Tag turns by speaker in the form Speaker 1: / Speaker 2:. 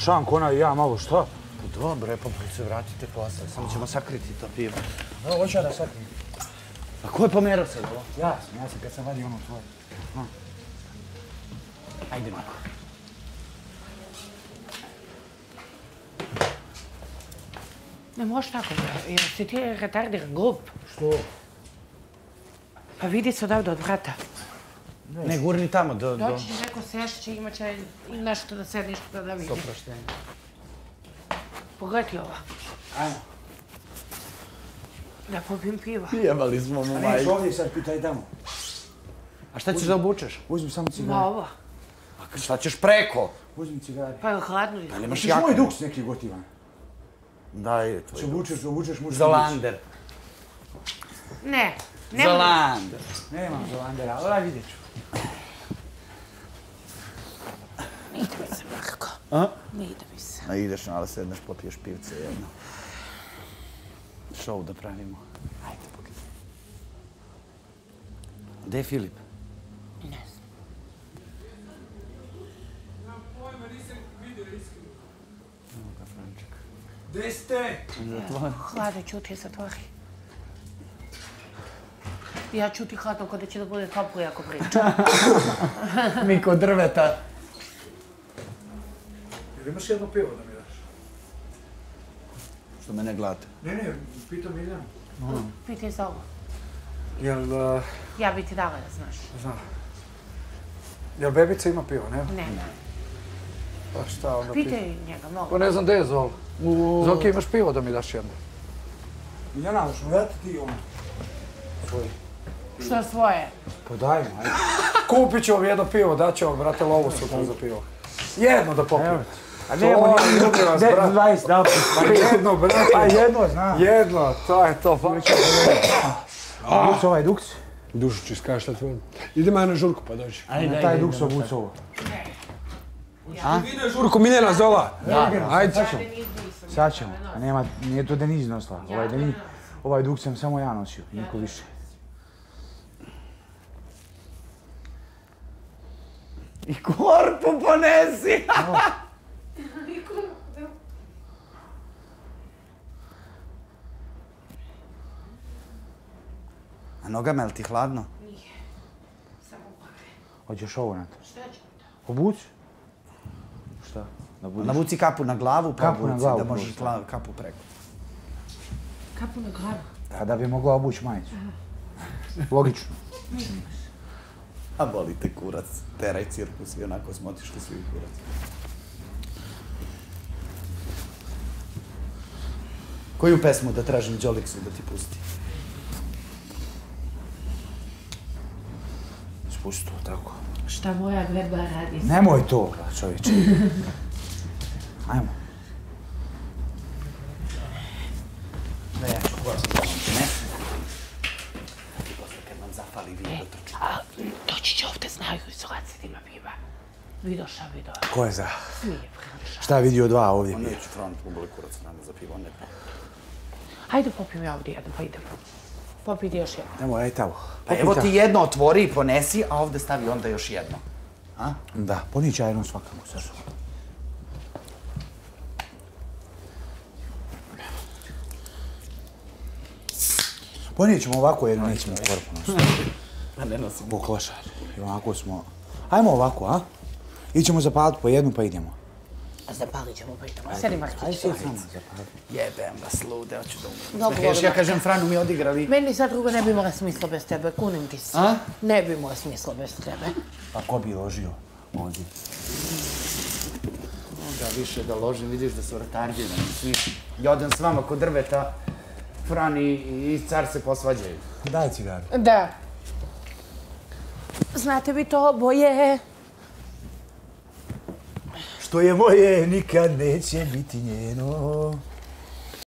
Speaker 1: Čanko, ona i ja malo šta?
Speaker 2: Pa dobro, pa se vratite posle, samo ćemo sakriti to pivo.
Speaker 1: Evo, hoću ja da sakrim.
Speaker 2: A ko je pomerao se, ovo?
Speaker 1: Ja sam kad sam vadio ono tvoje.
Speaker 2: Ajde, Marko.
Speaker 3: Ne možeš tako, jer si ti retardiran, glup.
Speaker 1: Što?
Speaker 3: Pa vidi se odavde od vrata.
Speaker 2: Ne, gurni tamo do...
Speaker 3: Doći će neko sešće, imat će nešto da sediš da vidi.
Speaker 2: To proštenje.
Speaker 3: Pogledaj ovo.
Speaker 1: Ajmo.
Speaker 3: Da popijem piva.
Speaker 2: Jebali smo mu
Speaker 1: A
Speaker 2: majku.
Speaker 1: neću ovdje sad, pitaj tamo.
Speaker 2: A šta ćeš da obučeš?
Speaker 1: Uzmi samo cigare.
Speaker 3: Ma ovo.
Speaker 2: A šta ćeš preko?
Speaker 1: Uzmi cigare.
Speaker 3: Pa je hladno.
Speaker 2: Pa nemaš
Speaker 1: Hoćeš
Speaker 2: jako.
Speaker 1: moj duks neki gotivan?
Speaker 2: Daj,
Speaker 1: Če
Speaker 2: tvoj.
Speaker 1: obučeš muški
Speaker 2: Zalander.
Speaker 3: Ne.
Speaker 2: Zalander.
Speaker 1: Nemam Zalandera, ali vidjet ću.
Speaker 3: Ne ide mi se, Marko.
Speaker 2: A?
Speaker 3: Ne ide mi se.
Speaker 2: A ideš, ali sedneš, popiješ pivce jedno. Šou da pravimo. Ajde, pogledaj. Gde je Filip?
Speaker 3: Ne znam.
Speaker 2: Evo ga, Franček.
Speaker 1: Gde ste?
Speaker 3: Hladno, čuti, zatvori. Ja čuti hladno kod da će da bude toplo jako priča.
Speaker 2: Mi kod drveta.
Speaker 1: Jel imaš jedno pivo da mi daš?
Speaker 2: Što mene gledate?
Speaker 1: Ne, pitam Miljana.
Speaker 3: Pitaj za ovo.
Speaker 1: Jel,
Speaker 3: Ja bi ti dala da znaš.
Speaker 1: znam. Jel bebica ima pivo, ne?
Speaker 3: Ne.
Speaker 1: Pa šta onda pitam?
Speaker 3: Pitaj njega, mogu.
Speaker 1: Pa ne znam gde je Zol. Zolki, imaš pivo da mi daš jedno? Miljana, hoćemo dati ti ono? Tvoj.
Speaker 3: Što svoje?
Speaker 1: Pa daj mi, ajde. Kupit ću vam jedno pivo, daću vam, brate, lovu sutra za pivo. Jedno da popijem.
Speaker 4: A nemo
Speaker 1: To, ljubi vas, brate.
Speaker 4: 20, da,
Speaker 1: Pa jedno, brate.
Speaker 4: pa jedno, znam.
Speaker 1: Jedno, to je to.
Speaker 4: Duks, ovaj duks.
Speaker 5: Dušu ću iskašljati van. Idemo ja na žurku pa dođi.
Speaker 4: Na taj duks obuc ovo.
Speaker 5: Ide žurku Miljana Zola. Ajde.
Speaker 4: Sad ćemo. A nema, nije to Deniz nosila. Ovaj duks sam samo ja nosio, niko više.
Speaker 2: I korpu ponesi! A nogama, je li ti hladno?
Speaker 3: Nije. Samo pare.
Speaker 4: Hoćeš ovo na to?
Speaker 3: Šta ću mi to?
Speaker 4: Obuc? Šta? Da budeš...
Speaker 2: Navuci kapu na glavu, pa
Speaker 4: Kapu na
Speaker 2: obuci
Speaker 4: glavu,
Speaker 2: da možeš
Speaker 4: prvo.
Speaker 2: kapu preko.
Speaker 3: Kapu na glavu.
Speaker 4: Pa da bi mogla obući majicu. Logično.
Speaker 2: A volite kurac, teraj cirkus i onako smo otišli svi u kurac. Koju pesmu da tražim Đoliksu da ti pusti?
Speaker 4: Spusti to, tako.
Speaker 3: Šta moja greba radi?
Speaker 4: Nemoj to, čovječe. Ajmo.
Speaker 2: Da ja ću kurac da vam prinesem. I posle kad vam zafali vi dotrčite.
Speaker 3: A doći će ovdje, znaju, izolaciti ima piva. Vidio šta vidio?
Speaker 4: Ko je za?
Speaker 3: Smije, priliša.
Speaker 4: Šta je vidio dva ovdje?
Speaker 2: On neću front, poboli kurac rano za pivo, ne pa.
Speaker 3: Hajde popijem ja ovdje jedno, pa idemo. Popiti još jedno.
Speaker 4: Nemoj, aj tamo.
Speaker 2: Pa evo ti jedno otvori i ponesi, a ovdje stavi onda još jedno. A?
Speaker 4: Da, ponići ja jednom svakamo sa sobom. Ponijet ćemo ovako jedno, nećemo korpu nositi.
Speaker 2: Pa ne nosim.
Speaker 4: Boklošar. I ovako smo... Ajmo ovako, a? Ićemo zapaliti po jednu pa idemo.
Speaker 3: A zapalit ćemo, pa idemo. Sedi, Markić.
Speaker 4: Ajde, sjed samo zapaliti.
Speaker 2: Jebem vas lude, hoću da umrem.
Speaker 3: Dobro,
Speaker 2: Još ja
Speaker 3: dobro.
Speaker 2: kažem Franu mi odigrali.
Speaker 3: Meni sad drugo ne bi imala smisla bez tebe, kunim ti se.
Speaker 2: A?
Speaker 3: Ne bi imala smisla bez tebe.
Speaker 4: Pa ko bi ložio ovdje?
Speaker 2: Da više da ložim, vidiš da su retardirani svi. Ja odem s vama kod drveta, Fran i car se posvađaju.
Speaker 4: Daj cigaru.
Speaker 3: Da. Znate vi to oboje?
Speaker 4: Što je moje, nikad neće biti njeno.